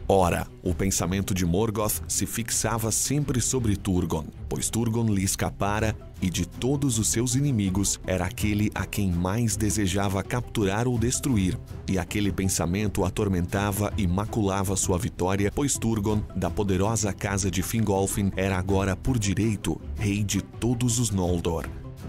Ora, o pensamento de Morgoth se fixava sempre sobre Turgon, pois Turgon lhe escapara e de todos os seus inimigos era aquele a quem mais desejava capturar ou destruir, e aquele pensamento o atormentava e maculava sua vitória, pois Turgon, da poderosa casa de Fingolfin, era agora por direito rei de todos os Noldor.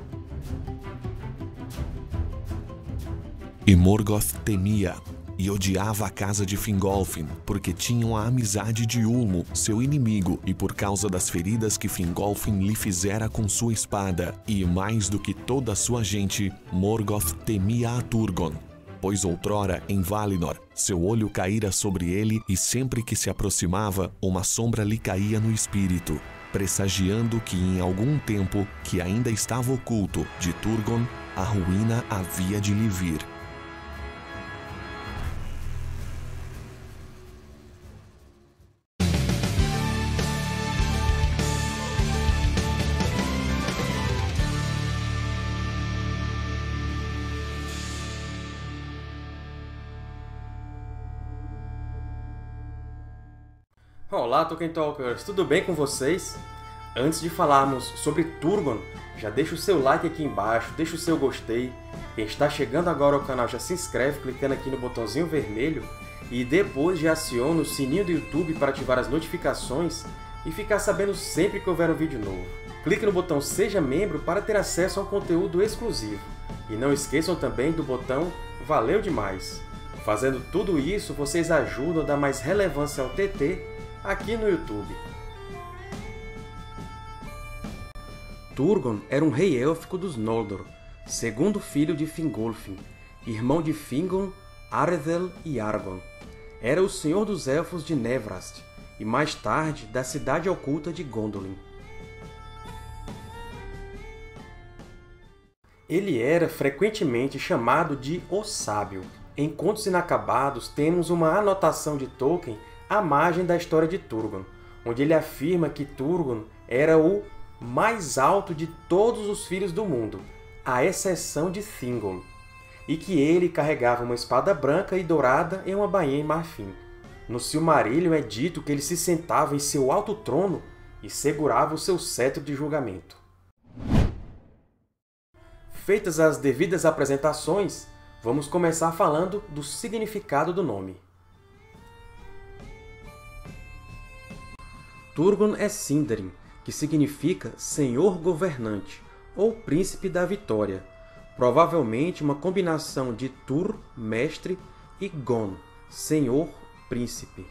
E Morgoth temia e odiava a casa de Fingolfin, porque tinham a amizade de Ulmo, seu inimigo, e por causa das feridas que Fingolfin lhe fizera com sua espada. E mais do que toda a sua gente, Morgoth temia a Turgon, pois outrora, em Valinor, seu olho caíra sobre ele e sempre que se aproximava, uma sombra lhe caía no espírito, pressagiando que em algum tempo, que ainda estava oculto, de Turgon, a ruína havia de lhe vir. Olá, Tolkien Talkers! Tudo bem com vocês? Antes de falarmos sobre Turgon, já deixa o seu like aqui embaixo, deixa o seu gostei. Quem está chegando agora ao canal já se inscreve clicando aqui no botãozinho vermelho e depois já aciona o sininho do YouTube para ativar as notificações e ficar sabendo sempre que houver um vídeo novo. Clique no botão Seja Membro para ter acesso a um conteúdo exclusivo. E não esqueçam também do botão Valeu Demais! Fazendo tudo isso, vocês ajudam a dar mais relevância ao TT aqui no YouTube. Turgon era um rei élfico dos Noldor, segundo filho de Fingolfin, irmão de Fingon, Arethel e Argon. Era o senhor dos Elfos de Nevrast e, mais tarde, da cidade oculta de Gondolin. Ele era frequentemente chamado de O Sábio. Em Contos Inacabados, temos uma anotação de Tolkien à margem da história de Turgon, onde ele afirma que Turgon era o mais alto de todos os filhos do mundo, à exceção de Thingol, e que ele carregava uma espada branca e dourada em uma bainha em marfim. No Silmarillion é dito que ele se sentava em seu alto trono e segurava o seu cetro de julgamento. Feitas as devidas apresentações, vamos começar falando do significado do nome. Turgon é Sindarin, que significa Senhor Governante, ou Príncipe da Vitória, provavelmente uma combinação de Tur, Mestre, e Gon, Senhor, Príncipe.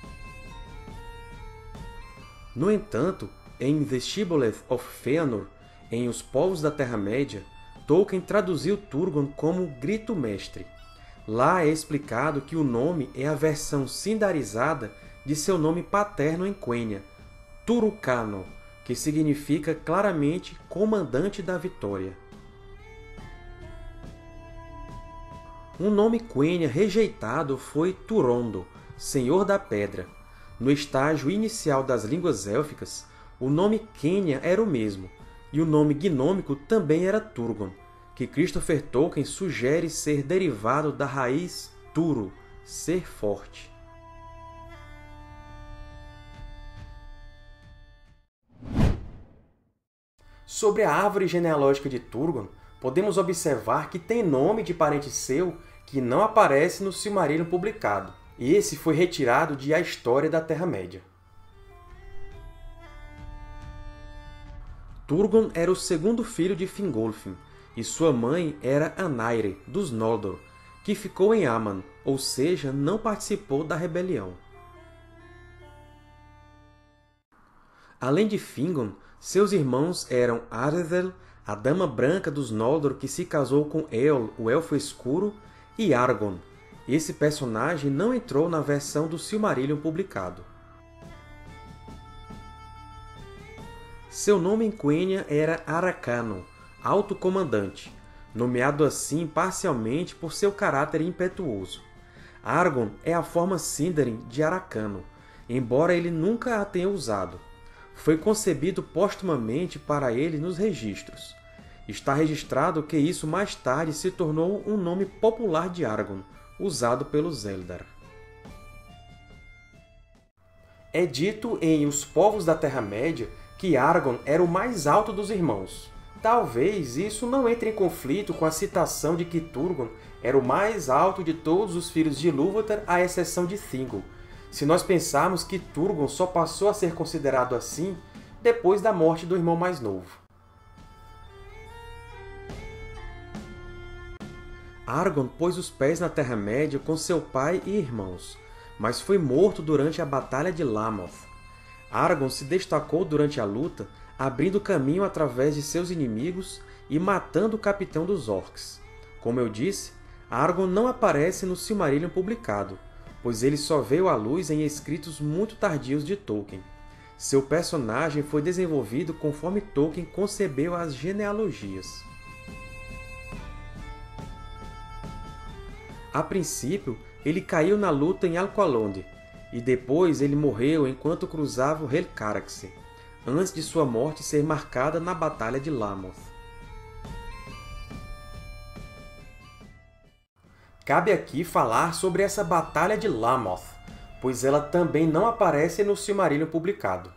No entanto, em The Shibboleth of Fëanor, em Os Povos da Terra-média, Tolkien traduziu Turgon como Grito Mestre. Lá é explicado que o nome é a versão sindarizada de seu nome paterno em Quenya, Turukano, que significa claramente Comandante da Vitória. Um nome Quenya rejeitado foi Turondo, Senhor da Pedra. No estágio inicial das línguas élficas, o nome Quenya era o mesmo, e o nome gnômico também era Turgon, que Christopher Tolkien sugere ser derivado da raiz Turu, ser forte. Sobre a árvore genealógica de Turgon, podemos observar que tem nome de parente seu que não aparece no Silmarillion publicado. Esse foi retirado de A História da Terra-média. Turgon era o segundo filho de Fingolfin, e sua mãe era Anaiре, dos Noldor, que ficou em Aman, ou seja, não participou da rebelião. Além de Fingon, seus irmãos eram Arethel, a Dama Branca dos Noldor que se casou com Eol, o Elfo Escuro, e Argon. Esse personagem não entrou na versão do Silmarillion publicado. Seu nome em Quenya era Aracano, Alto Comandante, nomeado assim parcialmente por seu caráter impetuoso. Argon é a forma Sindarin de Aracano, embora ele nunca a tenha usado. Foi concebido póstumamente para ele nos registros. Está registrado que isso mais tarde se tornou um nome popular de Argon, usado pelos Eldar. É dito em Os Povos da Terra-média que Aragorn era o mais alto dos irmãos. Talvez isso não entre em conflito com a citação de que Turgon era o mais alto de todos os filhos de Ilúvatar, à exceção de Thingol, se nós pensarmos que Turgon só passou a ser considerado assim depois da morte do irmão mais novo. Aragorn pôs os pés na Terra-média com seu pai e irmãos, mas foi morto durante a Batalha de Lamoth. Aragorn se destacou durante a luta, abrindo caminho através de seus inimigos e matando o capitão dos Orcs. Como eu disse, Aragorn não aparece no Silmarillion publicado, pois ele só veio à luz em escritos muito tardios de Tolkien. Seu personagem foi desenvolvido conforme Tolkien concebeu as genealogias. A princípio, ele caiu na luta em Alqualondë, e depois ele morreu enquanto cruzava o Helcaraxe, antes de sua morte ser marcada na Batalha de Lamoth. Cabe aqui falar sobre essa Batalha de Lamoth, pois ela também não aparece no Silmarillion publicado.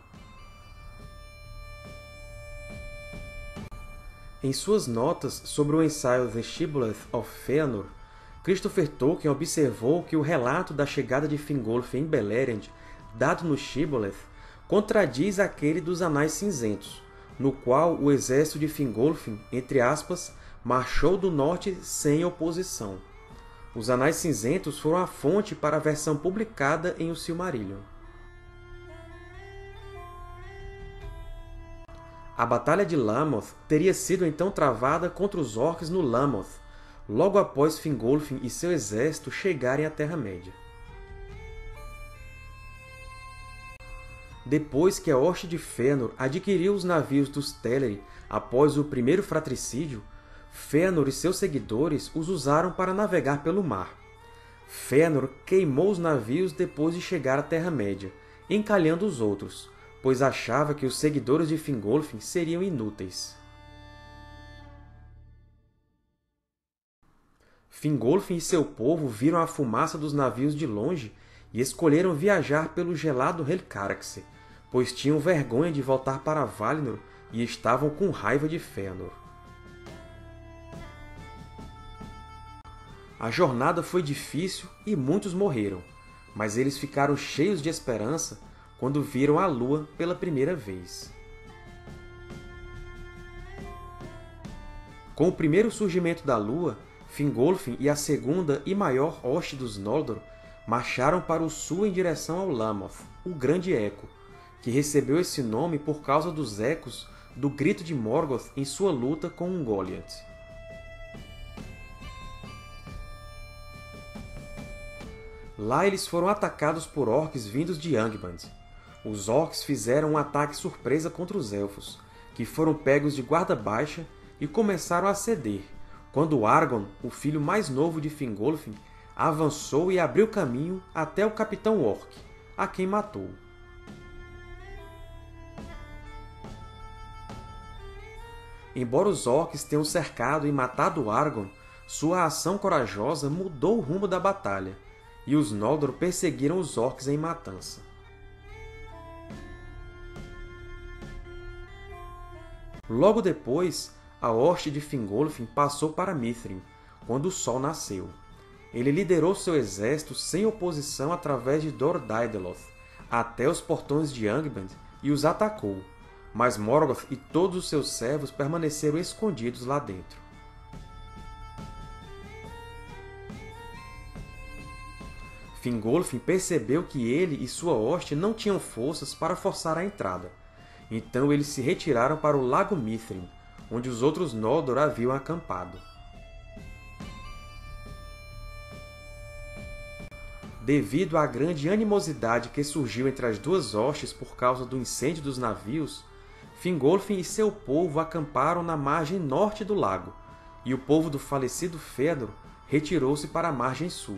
Em suas notas sobre o ensaio The Shibboleth of Fëanor, Christopher Tolkien observou que o relato da chegada de Fingolfin em Beleriand, dado no Shibboleth, contradiz aquele dos Anais Cinzentos, no qual o exército de Fingolfin, entre aspas, marchou do norte sem oposição. Os Anais Cinzentos foram a fonte para a versão publicada em O Silmarillion. A Batalha de Lamoth teria sido então travada contra os Orcs no Lamoth, logo após Fingolfin e seu exército chegarem à Terra-média. Depois que a Hoste de Fëanor adquiriu os navios dos Teleri após o primeiro fratricídio, Fëanor e seus seguidores os usaram para navegar pelo mar. Fëanor queimou os navios depois de chegar à Terra-média, encalhando os outros, pois achava que os seguidores de Fingolfin seriam inúteis. Fingolfin e seu povo viram a fumaça dos navios de longe e escolheram viajar pelo gelado Helcaraxe, pois tinham vergonha de voltar para Valinor e estavam com raiva de Fëanor. A jornada foi difícil e muitos morreram, mas eles ficaram cheios de esperança quando viram a Lua pela primeira vez. Com o primeiro surgimento da Lua, Fingolfin e a segunda e maior hoste dos Noldor marcharam para o sul em direção ao Lamoth, o Grande Eco, que recebeu esse nome por causa dos ecos do grito de Morgoth em sua luta com Ungoliant. Lá eles foram atacados por orcs vindos de Angband. Os orcs fizeram um ataque surpresa contra os elfos, que foram pegos de guarda baixa e começaram a ceder, quando Aragorn, o filho mais novo de Fingolfin, avançou e abriu caminho até o Capitão Orc, a quem matou. Embora os orcs tenham cercado e matado Aragorn, sua ação corajosa mudou o rumo da batalha, e os Noldor perseguiram os orcs em matança. Logo depois, a hoste de Fingolfin passou para Mithrin, quando o Sol nasceu. Ele liderou seu exército sem oposição através de Dor Daidaloth, até os portões de Angband e os atacou, mas Morgoth e todos os seus servos permaneceram escondidos lá dentro. Fingolfin percebeu que ele e sua hoste não tinham forças para forçar a entrada, então eles se retiraram para o Lago Mithrin, onde os outros Noldor haviam acampado. Devido à grande animosidade que surgiu entre as duas hostes por causa do incêndio dos navios, Fingolfin e seu povo acamparam na margem norte do lago, e o povo do falecido Fëanor retirou-se para a margem sul.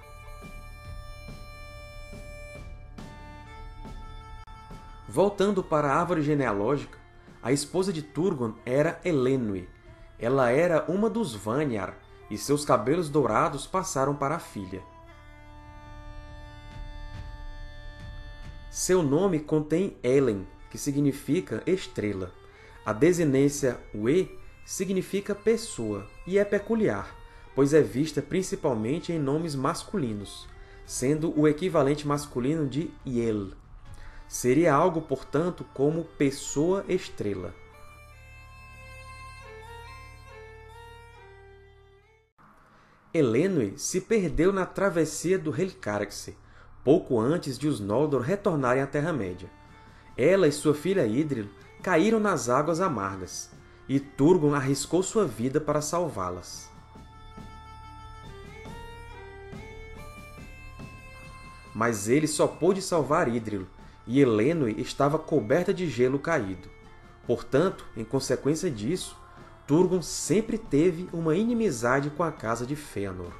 Voltando para a árvore genealógica, a esposa de Turgon era Elenwe. Ela era uma dos Vanyar, e seus cabelos dourados passaram para a filha. Seu nome contém Elen, que significa estrela. A desinência We significa pessoa e é peculiar, pois é vista principalmente em nomes masculinos, sendo o equivalente masculino de Yel. Seria algo, portanto, como pessoa-estrela. Elenwe se perdeu na travessia do Helcaraxe, pouco antes de os Noldor retornarem à Terra-média. Ela e sua filha Idril caíram nas Águas Amargas, e Turgon arriscou sua vida para salvá-las. Mas ele só pôde salvar Idril, e Elenwe estava coberta de gelo caído. Portanto, em consequência disso, Turgon sempre teve uma inimizade com a Casa de Fëanor.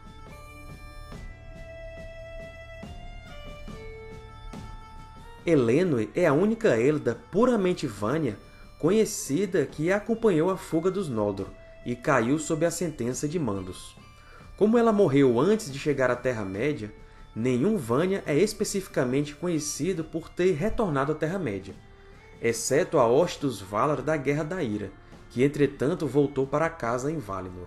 Elenwe é a única Elda puramente Vanya conhecida que acompanhou a fuga dos Noldor e caiu sob a sentença de Mandos. Como ela morreu antes de chegar à Terra-média, nenhum Vanya é especificamente conhecido por ter retornado à Terra-média, exceto a Ostos Valar da Guerra da Ira, que entretanto voltou para casa em Valinor.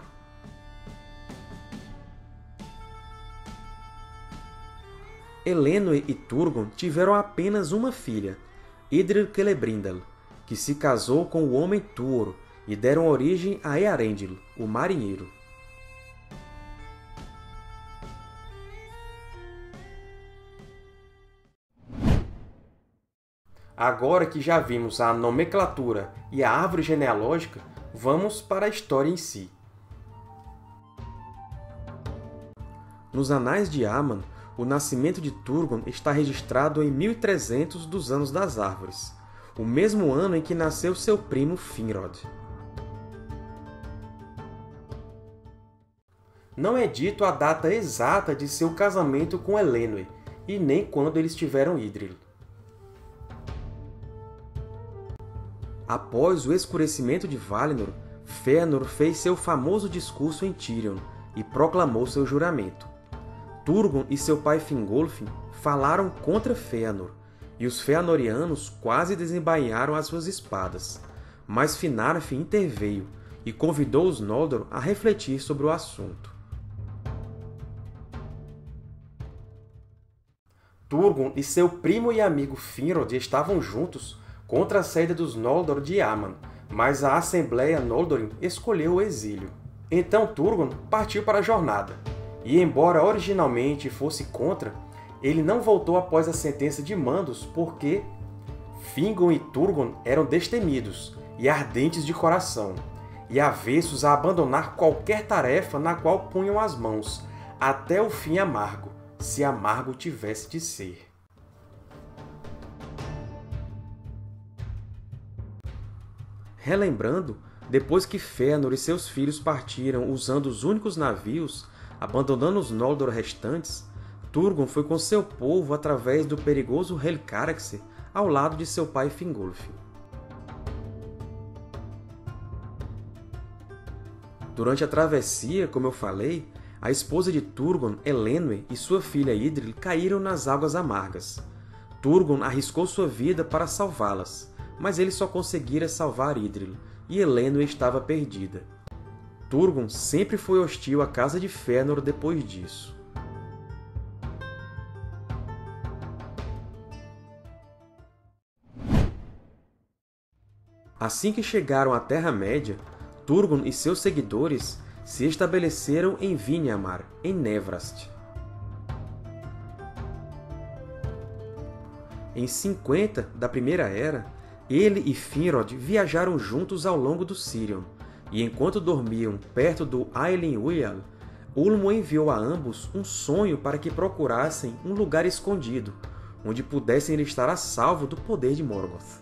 Elenwe e Turgon tiveram apenas uma filha, Idril Celebrimbel, que se casou com o Homem Tuor e deram origem a Eärendil, o Marinheiro. Agora que já vimos a nomenclatura e a árvore genealógica, vamos para a história em si. Nos Anais de Aman, o nascimento de Turgon está registrado em 1300 dos Anos das Árvores, o mesmo ano em que nasceu seu primo Finrod. Não é dito a data exata de seu casamento com Elenwe, e nem quando eles tiveram Idril. Após o escurecimento de Valinor, Fëanor fez seu famoso discurso em Tirion e proclamou seu juramento. Turgon e seu pai Fingolfin falaram contra Fëanor, e os Fëanorianos quase desembainharam as suas espadas, mas Finarfin interveio e convidou os Noldor a refletir sobre o assunto. Turgon e seu primo e amigo Finrod estavam juntos contra a saída dos Noldor de Aman, mas a Assembleia Noldorin escolheu o exílio. Então Turgon partiu para a jornada, e embora originalmente fosse contra, ele não voltou após a sentença de Mandos porque Fingon e Turgon eram destemidos e ardentes de coração, e avessos a abandonar qualquer tarefa na qual punham as mãos, até o fim amargo, se amargo tivesse de ser. Relembrando, depois que Fëanor e seus filhos partiram usando os únicos navios, abandonando os Noldor restantes, Turgon foi com seu povo através do perigoso Helcaraxe ao lado de seu pai Fingolfin. Durante a travessia, como eu falei, a esposa de Turgon, Elenwe, e sua filha Idril caíram nas Águas Amargas. Turgon arriscou sua vida para salvá-las, mas ele só conseguira salvar Idril, e Elenwe estava perdida. Turgon sempre foi hostil à Casa de Fëanor depois disso. Assim que chegaram à Terra-média, Turgon e seus seguidores se estabeleceram em Vinghamar, em Nevrast. Em 50 da Primeira Era, ele e Finrod viajaram juntos ao longo do Sirion, e enquanto dormiam perto do Ailin Uyal, Ulmo enviou a ambos um sonho para que procurassem um lugar escondido, onde pudessem estar a salvo do poder de Morgoth.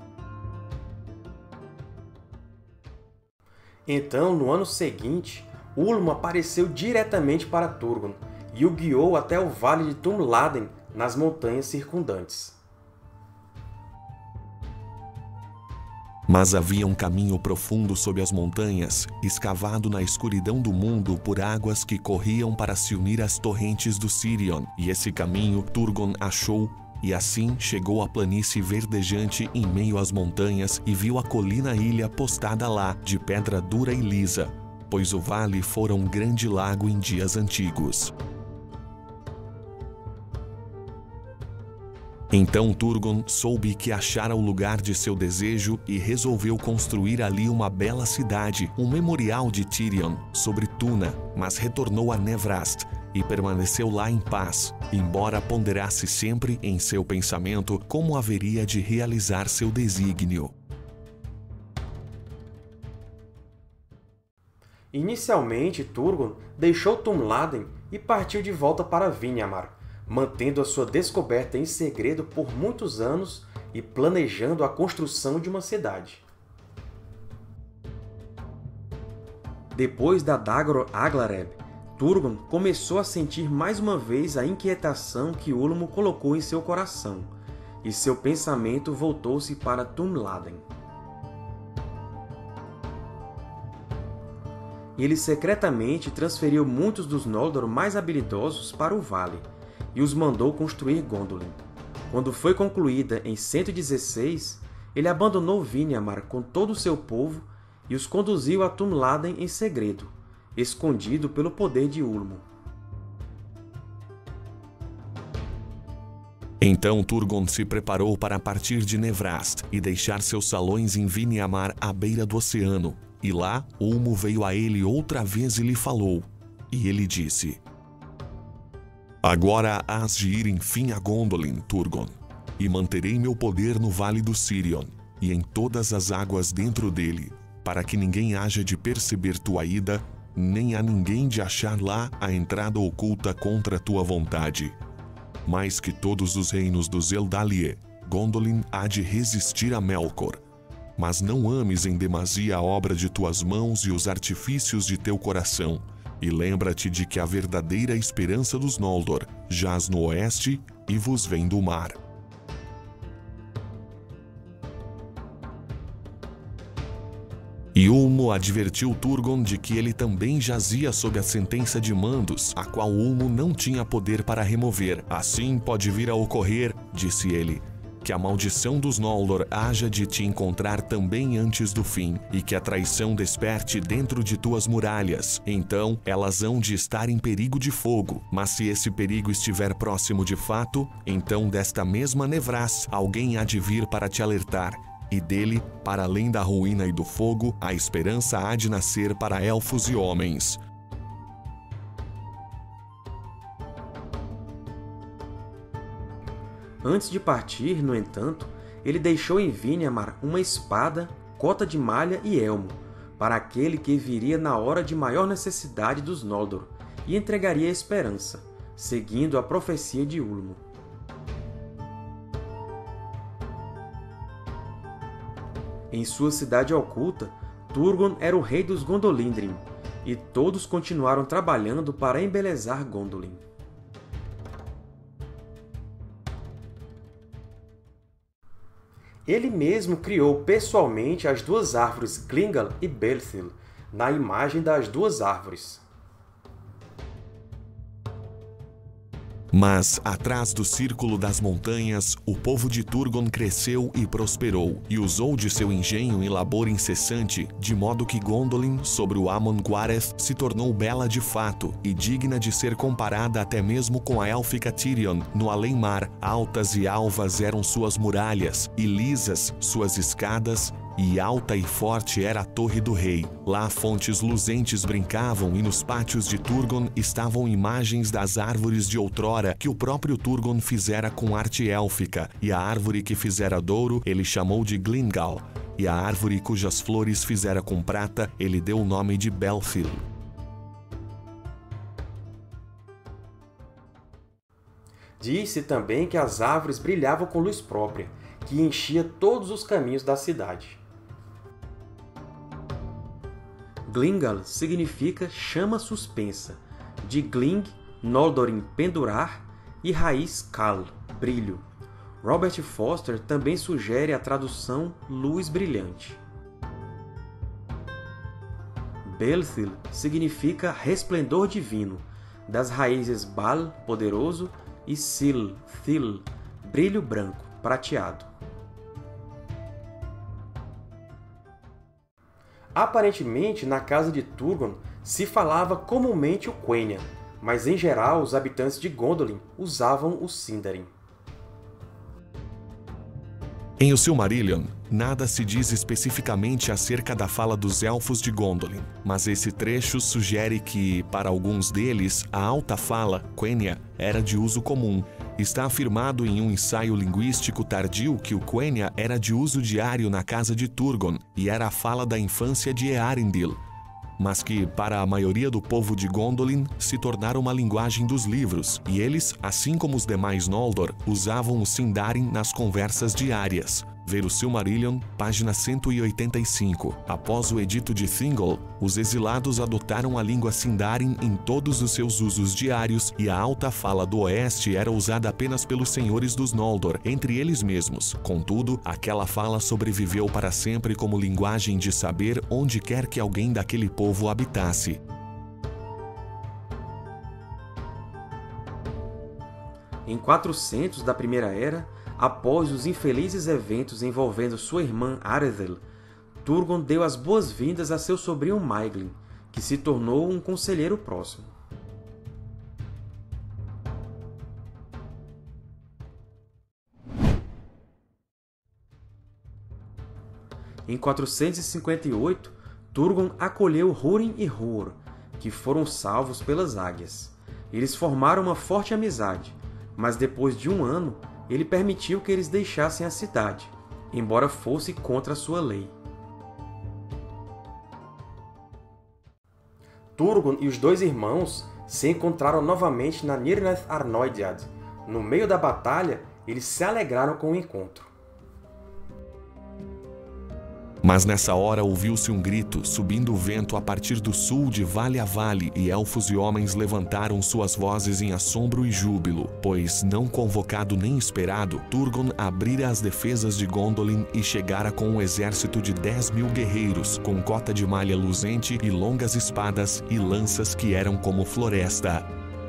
Então, no ano seguinte, Ulmo apareceu diretamente para Turgon e o guiou até o Vale de Tumladen, nas montanhas circundantes. Mas havia um caminho profundo sob as montanhas, escavado na escuridão do mundo por águas que corriam para se unir às torrentes do Sirion, e esse caminho Turgon achou E assim chegou à planície verdejante em meio às montanhas e viu a colina-ilha postada lá, de pedra dura e lisa, pois o vale fora um grande lago em dias antigos. Então Turgon soube que achara o lugar de seu desejo e resolveu construir ali uma bela cidade, um memorial de Tirion sobre Túna, mas retornou a Nevrast e permaneceu lá em paz, embora ponderasse sempre em seu pensamento como haveria de realizar seu desígnio. Inicialmente, Turgon deixou Tumladen e partiu de volta para Vinghamar, mantendo a sua descoberta em segredo por muitos anos e planejando a construção de uma cidade. Depois da Dagor Aglareb, Turgon começou a sentir mais uma vez a inquietação que Ulmo colocou em seu coração, e seu pensamento voltou-se para Tumladen. Ele secretamente transferiu muitos dos Noldor mais habilidosos para o vale, e os mandou construir Gondolin. Quando foi concluída em 116, ele abandonou Vinghamar com todo o seu povo e os conduziu a Tumladen em segredo, escondido pelo poder de Ulmo. Então Turgon se preparou para partir de Nevrast e deixar seus salões em Vinghamar à beira do oceano. E lá, Ulmo veio a ele outra vez e lhe falou. E ele disse: Agora hás de ir enfim a Gondolin, Turgon, e manterei meu poder no Vale do Sirion, e em todas as águas dentro dele, para que ninguém haja de perceber tua ida, nem a ninguém de achar lá a entrada oculta contra tua vontade. Mais que todos os reinos dos Eldalie, Gondolin há de resistir a Melkor. Mas não ames em demasia a obra de tuas mãos e os artifícios de teu coração, e lembra-te de que a verdadeira esperança dos Noldor jaz no oeste e vos vem do mar. E Ulmo advertiu Turgon de que ele também jazia sob a sentença de Mandos, a qual Ulmo não tinha poder para remover. Assim pode vir a ocorrer, disse ele, que a maldição dos Noldor haja de te encontrar também antes do fim, e que a traição desperte dentro de tuas muralhas. Então elas hão de estar em perigo de fogo, mas se esse perigo estiver próximo de fato, então desta mesma Nevrast alguém há de vir para te alertar, e dele, para além da ruína e do fogo, a esperança há de nascer para elfos e homens. Antes de partir, no entanto, ele deixou em Vinghamar uma espada, cota de malha e elmo, para aquele que viria na hora de maior necessidade dos Noldor, e entregaria a esperança, seguindo a profecia de Ulmo. Em sua cidade oculta, Turgon era o rei dos Gondolindrim, e todos continuaram trabalhando para embelezar Gondolin. Ele mesmo criou pessoalmente as duas árvores Glingal e Belthil, na imagem das duas árvores. Mas, atrás do círculo das montanhas, o povo de Turgon cresceu e prosperou, e usou de seu engenho em labor incessante, de modo que Gondolin, sobre o Amon Guareth, se tornou bela de fato, e digna de ser comparada até mesmo com a élfica Tirion, no além-mar. Altas e alvas eram suas muralhas, e lisas suas escadas, e alta e forte era a torre do rei. Lá fontes luzentes brincavam, e nos pátios de Turgon estavam imagens das árvores de outrora que o próprio Turgon fizera com arte élfica, e a árvore que fizera douro ele chamou de Glingal, e a árvore cujas flores fizera com prata ele deu o nome de Belthil. Disse também que as árvores brilhavam com luz própria, que enchia todos os caminhos da cidade. Glingal significa chama suspensa, de Gling, Noldorin pendurar, e raiz Kal, brilho. Robert Foster também sugere a tradução luz brilhante. Belthil significa resplendor divino, das raízes Bal, poderoso, e Sil, Thil, brilho branco, prateado. Aparentemente, na casa de Turgon se falava comumente o Quenya, mas em geral os habitantes de Gondolin usavam o Sindarin. Em O Silmarillion, nada se diz especificamente acerca da fala dos Elfos de Gondolin, mas esse trecho sugere que, para alguns deles, a alta fala, Quenya, era de uso comum. Está afirmado em um ensaio linguístico tardio que o Quenya era de uso diário na casa de Turgon e era a fala da infância de Eärendil, mas que, para a maioria do povo de Gondolin, se tornaram uma linguagem dos livros, e eles, assim como os demais Noldor, usavam o Sindarin nas conversas diárias. Ver o Silmarillion, página 185. Após o Edito de Thingol, os exilados adotaram a língua Sindarin em todos os seus usos diários, e a alta fala do Oeste era usada apenas pelos senhores dos Noldor, entre eles mesmos. Contudo, aquela fala sobreviveu para sempre como linguagem de saber onde quer que alguém daquele povo habitasse. Em 400 da Primeira Era, após os infelizes eventos envolvendo sua irmã Arethel, Turgon deu as boas-vindas a seu sobrinho Maeglin, que se tornou um conselheiro próximo. Em 458, Turgon acolheu Húrin e Huor, que foram salvos pelas águias. Eles formaram uma forte amizade, mas depois de um ano, ele permitiu que eles deixassem a cidade, embora fosse contra a sua lei. Turgon e os dois irmãos se encontraram novamente na Nirnaeth Arnoediad. No meio da batalha, eles se alegraram com o encontro. Mas nessa hora ouviu-se um grito, subindo o vento a partir do sul de vale a vale, e elfos e homens levantaram suas vozes em assombro e júbilo, pois, não convocado nem esperado, Turgon abrira as defesas de Gondolin e chegara com um exército de 10.000 guerreiros, com cota de malha luzente e longas espadas e lanças que eram como floresta.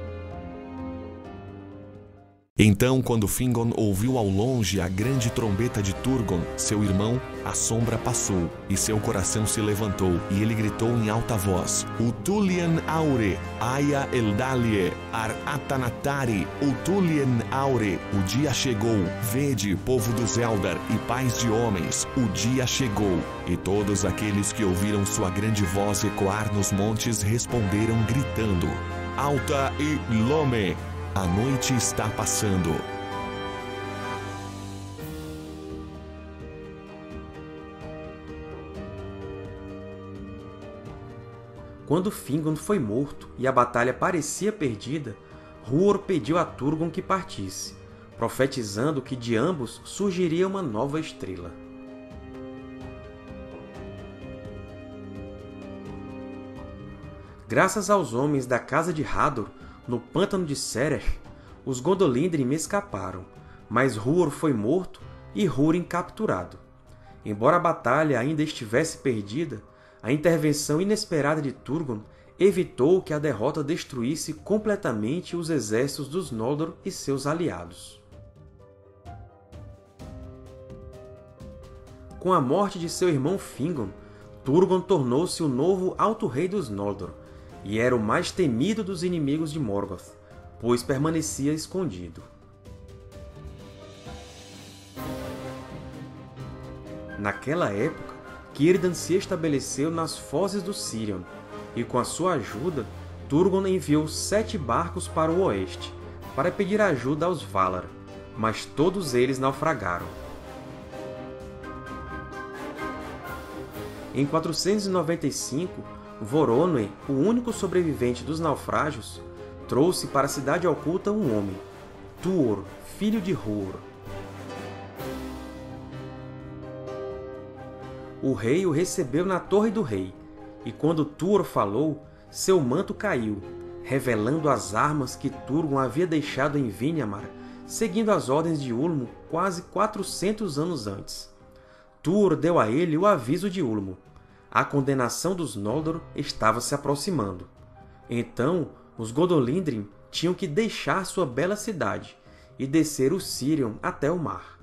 Então, quando Fingon ouviu ao longe a grande trombeta de Turgon, seu irmão, a sombra passou, e seu coração se levantou, e ele gritou em alta voz: Utulien Aure, Aya Eldalie, Ar Atanatari, Utulien Aure, o dia chegou, vede, povo dos Eldar e pais de homens, o dia chegou. E todos aqueles que ouviram sua grande voz ecoar nos montes responderam gritando: Alta e Lome! A noite está passando. Quando Fingon foi morto e a batalha parecia perdida, Huor pediu a Turgon que partisse, profetizando que de ambos surgiria uma nova estrela. Graças aos homens da Casa de Hador, no pântano de Serech, os Gondolindrim escaparam, mas Huor foi morto e Húrin capturado. Embora a batalha ainda estivesse perdida, a intervenção inesperada de Turgon evitou que a derrota destruísse completamente os exércitos dos Noldor e seus aliados. Com a morte de seu irmão Fingon, Turgon tornou-se o novo Alto Rei dos Noldor, e era o mais temido dos inimigos de Morgoth, pois permanecia escondido. Naquela época, Círdan se estabeleceu nas fozes do Sirion, e com a sua ajuda, Turgon enviou 7 barcos para o oeste, para pedir ajuda aos Valar, mas todos eles naufragaram. Em 495, Voronoi, o único sobrevivente dos naufrágios, trouxe para a Cidade Oculta um homem, Tuor, filho de Huor. O rei o recebeu na Torre do Rei, e quando Tuor falou, seu manto caiu, revelando as armas que Turgon havia deixado em Vindhamar, seguindo as ordens de Ulmo quase 400 anos antes. Tuor deu a ele o aviso de Ulmo. A condenação dos Noldor estava se aproximando. Então, os Gondolindrim tinham que deixar sua bela cidade e descer o Sirion até o mar.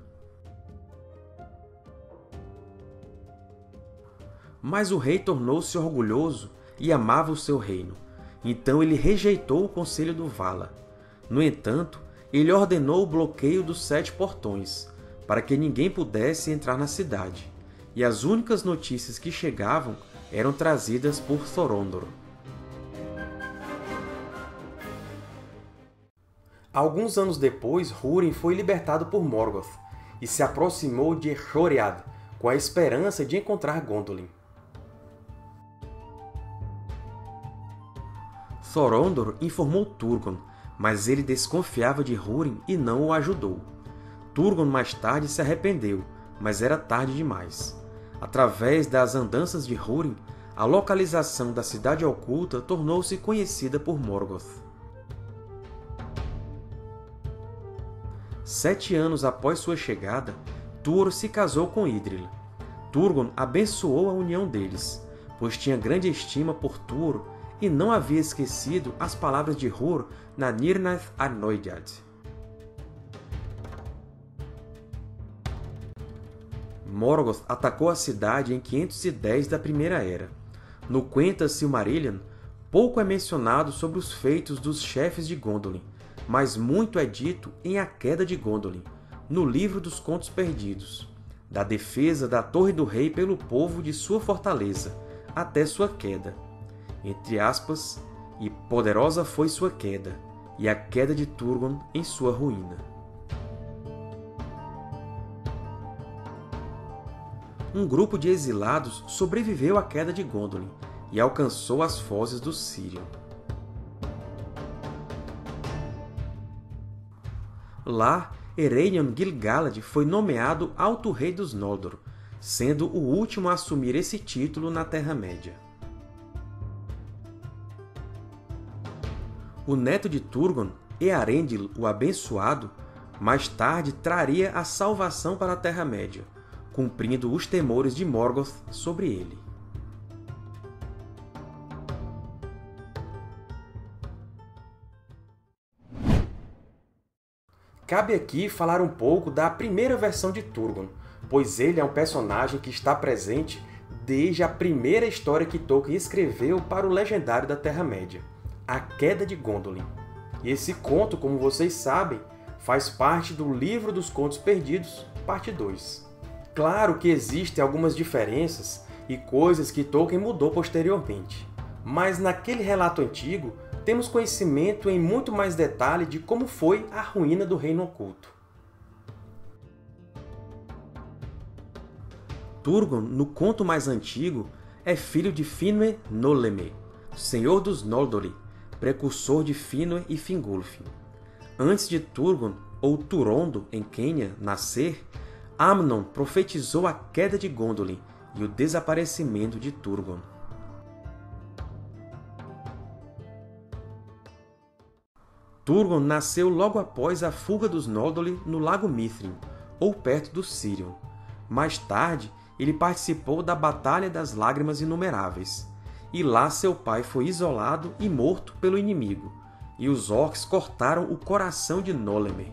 Mas o rei tornou-se orgulhoso e amava o seu reino, então ele rejeitou o conselho do Vala. No entanto, ele ordenou o bloqueio dos 7 portões, para que ninguém pudesse entrar na cidade, e as únicas notícias que chegavam eram trazidas por Thorondor. Alguns anos depois, Húrin foi libertado por Morgoth e se aproximou de Eorhoriad com a esperança de encontrar Gondolin. Thorondor informou Turgon, mas ele desconfiava de Húrin e não o ajudou. Turgon mais tarde se arrependeu, mas era tarde demais. Através das andanças de Húrin, a localização da Cidade Oculta tornou-se conhecida por Morgoth. 7 anos após sua chegada, Tuor se casou com Idril. Turgon abençoou a união deles, pois tinha grande estima por Tuor e não havia esquecido as palavras de Hur na Nirnaeth Arnoediad. Morgoth atacou a cidade em 510 da Primeira Era. No Quenta Silmarillion, pouco é mencionado sobre os feitos dos chefes de Gondolin, mas muito é dito em A Queda de Gondolin, no Livro dos Contos Perdidos, da defesa da Torre do Rei pelo povo de sua fortaleza, até sua queda. Entre aspas, e poderosa foi sua queda, e a queda de Turgon em sua ruína. Um grupo de exilados sobreviveu à queda de Gondolin e alcançou as fozes do Sirion. Lá, Ereinion Gil-galad foi nomeado Alto Rei dos Noldor, sendo o último a assumir esse título na Terra-média. O neto de Turgon, Earendil o Abençoado, mais tarde traria a salvação para a Terra-média, cumprindo os temores de Morgoth sobre ele. Cabe aqui falar um pouco da primeira versão de Turgon, pois ele é um personagem que está presente desde a primeira história que Tolkien escreveu para o Legendário da Terra-média, A Queda de Gondolin. E esse conto, como vocês sabem, faz parte do Livro dos Contos Perdidos, parte 2. Claro que existem algumas diferenças e coisas que Tolkien mudou posteriormente, mas naquele relato antigo temos conhecimento em muito mais detalhe de como foi a ruína do Reino Oculto. Turgon, no conto mais antigo, é filho de Finwë Noldmé, senhor dos Noldori, precursor de Finwë e Fingolfin. Antes de Turgon, ou Turondo, em Quenya, nascer, Amnon profetizou a queda de Gondolin e o desaparecimento de Turgon. Turgon nasceu logo após a fuga dos Noldori no Lago Mithril, ou perto do Sirion. Mais tarde, ele participou da Batalha das Lágrimas Inumeráveis, e lá seu pai foi isolado e morto pelo inimigo, e os orcs cortaram o coração de Noldmé.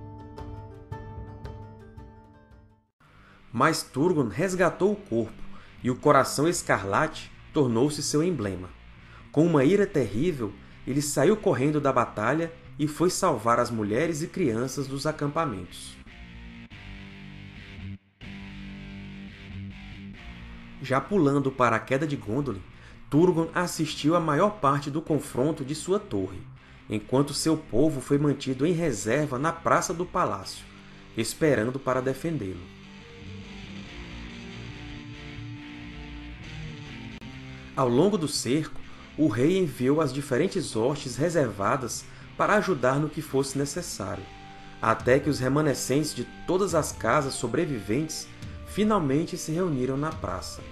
Mas Turgon resgatou o corpo, e o coração escarlate tornou-se seu emblema. Com uma ira terrível, ele saiu correndo da batalha e foi salvar as mulheres e crianças dos acampamentos. Já pulando para a Queda de Gondolin, Turgon assistiu à maior parte do confronto de sua torre, enquanto seu povo foi mantido em reserva na praça do palácio, esperando para defendê-lo. Ao longo do cerco, o rei enviou as diferentes hostes reservadas para ajudar no que fosse necessário, até que os remanescentes de todas as casas sobreviventes finalmente se reuniram na praça.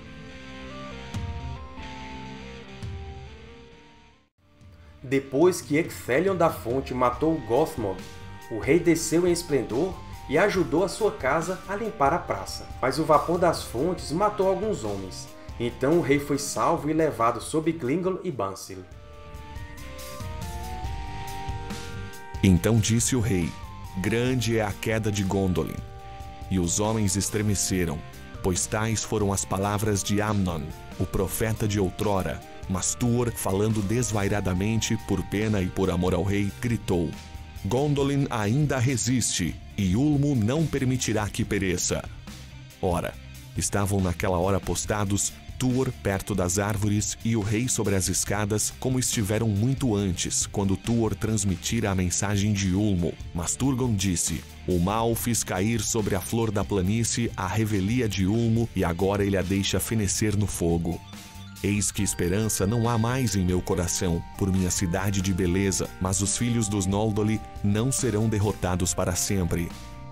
Depois que Ecthelion da Fonte matou Gothmog, o rei desceu em esplendor e ajudou a sua casa a limpar a praça. Mas o vapor das fontes matou alguns homens, então o rei foi salvo e levado sob Glingol e Bansil. Então disse o rei, Grande é a queda de Gondolin. E os homens estremeceram, pois tais foram as palavras de Amnon, o profeta de outrora. Mas Tuor, falando desvairadamente, por pena e por amor ao rei, gritou: Gondolin ainda resiste, e Ulmo não permitirá que pereça. Ora, estavam naquela hora postados Tuor perto das árvores e o rei sobre as escadas, como estiveram muito antes, quando Tuor transmitira a mensagem de Ulmo. Mas Turgon disse: O mal fiz cair sobre a flor da planície a revelia de Ulmo, e agora ele a deixa fenecer no fogo. Eis que esperança não há mais em meu coração, por minha cidade de beleza, mas os filhos dos Noldoli não serão derrotados para sempre.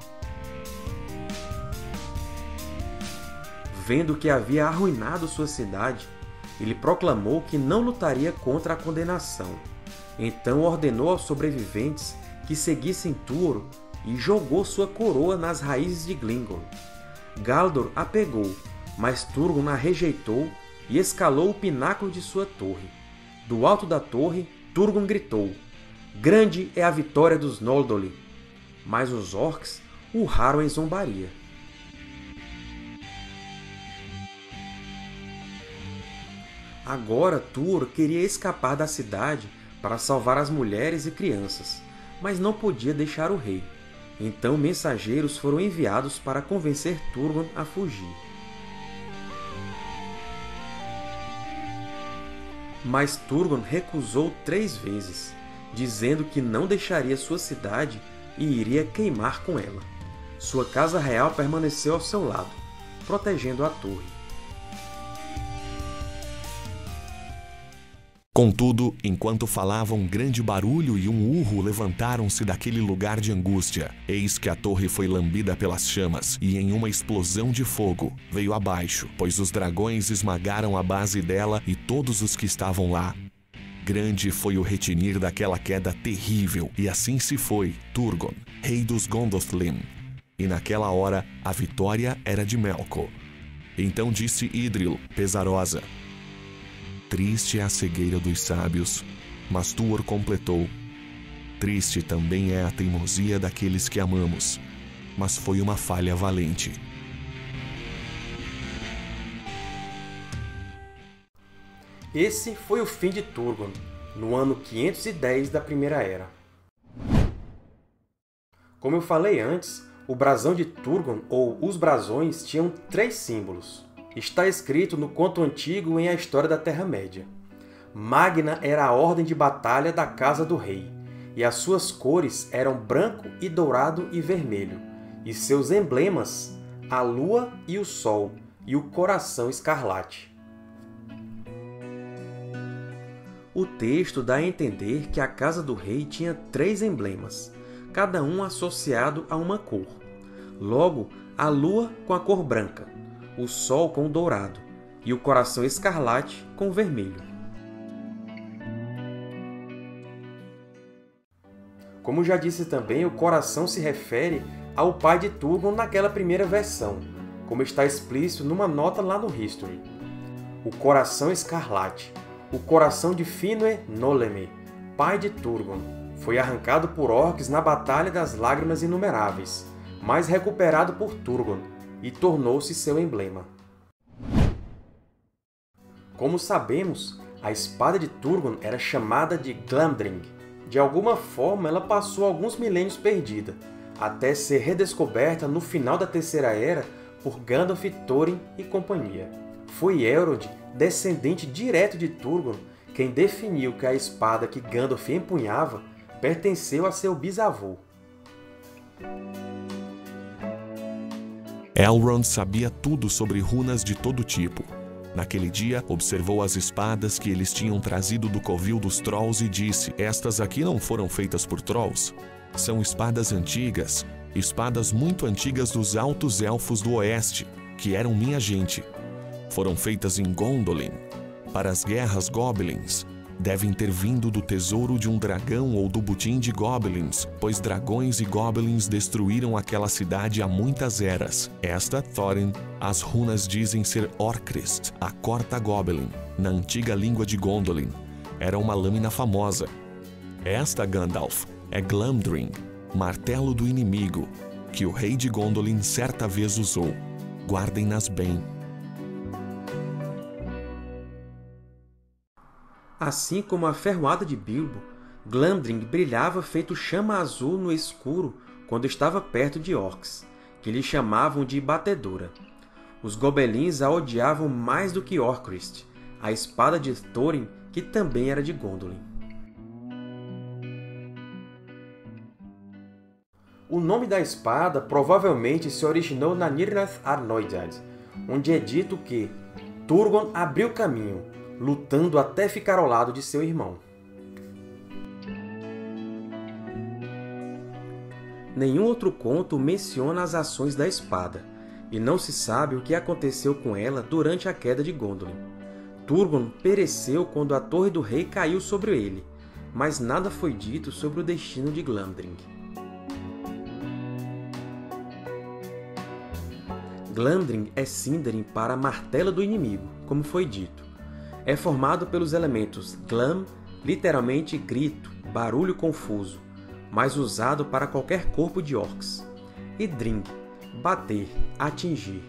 Vendo que havia arruinado sua cidade, ele proclamou que não lutaria contra a condenação. Então ordenou aos sobreviventes que seguissem Tuor e jogou sua coroa nas raízes de Glingor. Galdor a pegou, mas Turgon a rejeitou e escalou o pináculo de sua torre. Do alto da torre, Turgon gritou: Grande é a vitória dos Noldoli! Mas os orcs urraram em zombaria. Agora Tuor queria escapar da cidade para salvar as mulheres e crianças, mas não podia deixar o rei. Então mensageiros foram enviados para convencer Turgon a fugir. Mas Turgon recusou 3 vezes, dizendo que não deixaria sua cidade e iria queimar com ela. Sua casa real permaneceu ao seu lado, protegendo a torre. Contudo, enquanto falavam, grande barulho e um urro levantaram-se daquele lugar de angústia. Eis que a torre foi lambida pelas chamas, e em uma explosão de fogo veio abaixo, pois os dragões esmagaram a base dela e todos os que estavam lá. Grande foi o retinir daquela queda terrível, e assim se foi Turgon, rei dos Gondolin. E naquela hora a vitória era de Melkor. Então disse Idril, pesarosa: Triste é a cegueira dos sábios, mas Tuor completou: Triste também é a teimosia daqueles que amamos, mas foi uma falha valente. Esse foi o fim de Turgon, no ano 510 da Primeira Era. Como eu falei antes, o brasão de Turgon, ou os brasões, tinham 3 símbolos. Está escrito no conto antigo em A História da Terra-média. Magna era a ordem de batalha da Casa do Rei, e as suas cores eram branco e dourado e vermelho, e seus emblemas, a lua e o sol, e o coração escarlate. O texto dá a entender que a Casa do Rei tinha 3 emblemas, cada um associado a uma cor. Logo, a lua com a cor branca, o sol com o dourado e o coração escarlate com o vermelho. Como já disse também, o coração se refere ao pai de Turgon naquela primeira versão, como está explícito numa nota lá no History. O coração escarlate, o coração de Finwë Noleme, pai de Turgon, foi arrancado por orcs na Batalha das Lágrimas Inumeráveis, mas recuperado por Turgon, e tornou-se seu emblema. Como sabemos, a espada de Turgon era chamada de Glamdring. De alguma forma, ela passou alguns milênios perdida, até ser redescoberta no final da Terceira Era por Gandalf, Thorin e companhia. Foi Elrond, descendente direto de Turgon, quem definiu que a espada que Gandalf empunhava pertenceu a seu bisavô. Elrond sabia tudo sobre runas de todo tipo. Naquele dia, observou as espadas que eles tinham trazido do covil dos Trolls e disse: Estas aqui não foram feitas por Trolls. São espadas antigas, espadas muito antigas dos Altos Elfos do Oeste, que eram minha gente. Foram feitas em Gondolin, para as guerras Goblins. Devem ter vindo do tesouro de um dragão ou do butim de Goblins, pois dragões e Goblins destruíram aquela cidade há muitas eras. Esta, Thorin, as runas dizem ser Orcrist, a corta Goblin, na antiga língua de Gondolin. Era uma lâmina famosa. Esta, Gandalf, é Glamdring, Martelo do inimigo, que o rei de Gondolin certa vez usou. Guardem-nas bem. Assim como a ferroada de Bilbo, Glamdring brilhava feito chama azul no escuro quando estava perto de orcs, que lhe chamavam de Batedora. Os gobelins a odiavam mais do que Orcrist, a espada de Thorin, que também era de Gondolin. O nome da espada provavelmente se originou na Nirnath Arnoediad, onde é dito que Turgon abriu caminho, lutando até ficar ao lado de seu irmão. Nenhum outro conto menciona as ações da espada, e não se sabe o que aconteceu com ela durante a queda de Gondolin. Turgon pereceu quando a Torre do Rei caiu sobre ele, mas nada foi dito sobre o destino de Glamdring. Glamdring é Sindarin para Martelo do Inimigo, como foi dito. É formado pelos elementos Glam, literalmente grito, barulho confuso, mas usado para qualquer corpo de orcs, e Dring, bater, atingir.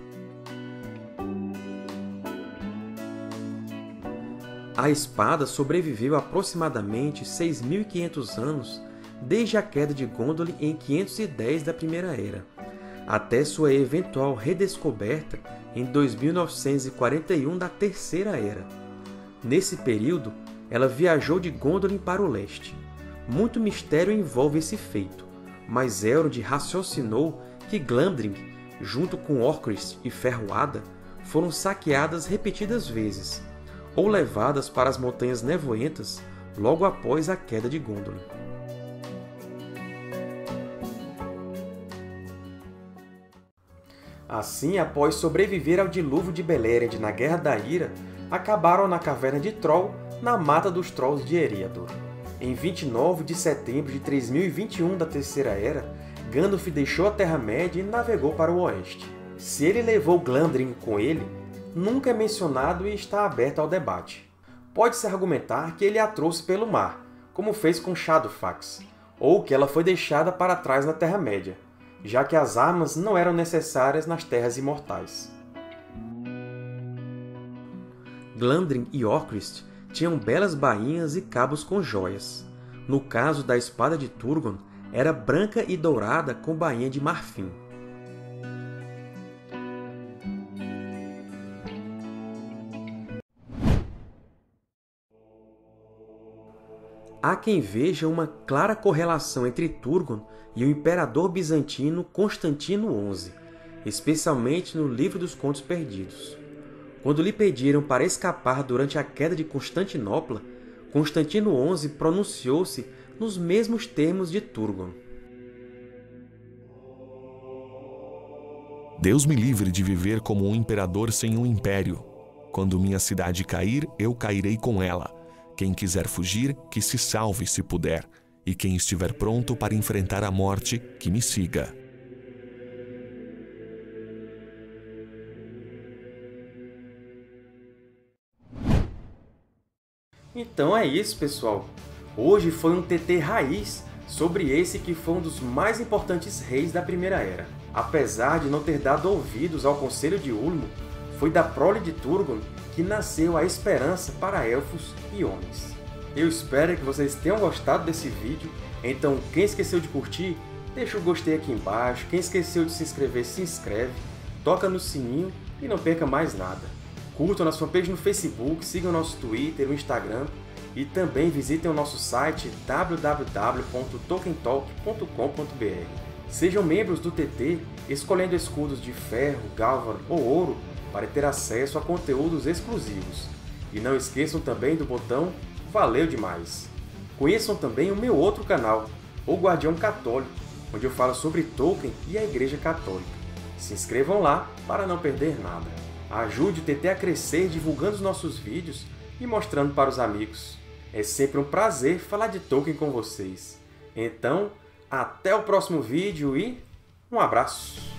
A espada sobreviveu aproximadamente 6.500 anos desde a queda de Gondolin em 510 da Primeira Era, até sua eventual redescoberta em 2941 da Terceira Era. Nesse período, ela viajou de Gondolin para o leste. Muito mistério envolve esse feito, mas Elrond raciocinou que Glamdring, junto com Orcrist e Ferroada, foram saqueadas repetidas vezes, ou levadas para as Montanhas Nevoentas logo após a queda de Gondolin. Assim, após sobreviver ao dilúvio de Beleriand na Guerra da Ira, acabaram na Caverna de Troll, na Mata dos Trolls de Eriador. Em 29 de setembro de 3021 da Terceira Era, Gandalf deixou a Terra-média e navegou para o oeste. Se ele levou Glamdring com ele, nunca é mencionado e está aberto ao debate. Pode-se argumentar que ele a trouxe pelo mar, como fez com Shadowfax, ou que ela foi deixada para trás na Terra-média, já que as armas não eram necessárias nas Terras Imortais. Glamdring e Orcrist tinham belas bainhas e cabos com joias. No caso da espada de Turgon, era branca e dourada com bainha de marfim. Há quem veja uma clara correlação entre Turgon e o imperador bizantino Constantino XI, especialmente no Livro dos Contos Perdidos. Quando lhe pediram para escapar durante a queda de Constantinopla, Constantino XI pronunciou-se nos mesmos termos de Turgon. Deus me livre de viver como um imperador sem um império. Quando minha cidade cair, eu cairei com ela. Quem quiser fugir, que se salve se puder. E quem estiver pronto para enfrentar a morte, que me siga. Então é isso, pessoal! Hoje foi um TT raiz sobre esse que foi um dos mais importantes reis da Primeira Era. Apesar de não ter dado ouvidos ao Conselho de Ulmo, foi da prole de Turgon que nasceu a esperança para elfos e homens. Eu espero que vocês tenham gostado desse vídeo, então quem esqueceu de curtir, deixa o gostei aqui embaixo, quem esqueceu de se inscrever, se inscreve, toca no sininho e não perca mais nada. Curtam nossa fanpage no Facebook, sigam nosso Twitter, o Instagram e também visitem o nosso site www.tolkientalk.com.br. Sejam membros do TT, escolhendo escudos de ferro, galvan ou ouro para ter acesso a conteúdos exclusivos. E não esqueçam também do botão Valeu Demais! Conheçam também o meu outro canal, O Guardião Católico, onde eu falo sobre Tolkien e a Igreja Católica. Se inscrevam lá para não perder nada. Ajude o TT a crescer divulgando os nossos vídeos e mostrando para os amigos. É sempre um prazer falar de Tolkien com vocês. Então, até o próximo vídeo e um abraço!